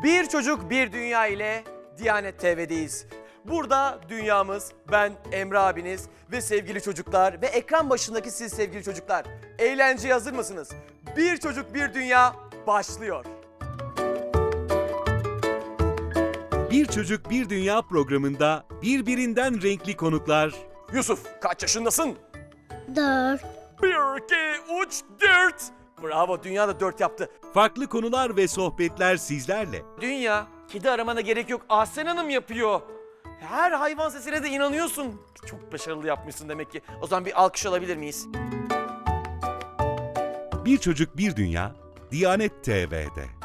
Bir Çocuk Bir Dünya ile Diyanet TV'deyiz. Burada dünyamız, ben Emre abiniz ve sevgili çocuklar ve ekran başındaki siz sevgili çocuklar. Eğlenceye hazır mısınız? Bir Çocuk Bir Dünya başlıyor. Bir Çocuk Bir Dünya programında birbirinden renkli konuklar, Yusuf, kaç yaşındasın? 4. 1, 2, 3, 4. Bravo, dünya da 4 yaptı. farklı konular ve sohbetler sizlerle. Dünya, kedi aramana gerek yok. Ahsen Hanım yapıyor. Her hayvan sesine de inanıyorsun. Çok başarılı yapmışsın demek ki. O zaman bir alkış alabilir miyiz? Bir Çocuk Bir Dünya, Diyanet TV'de.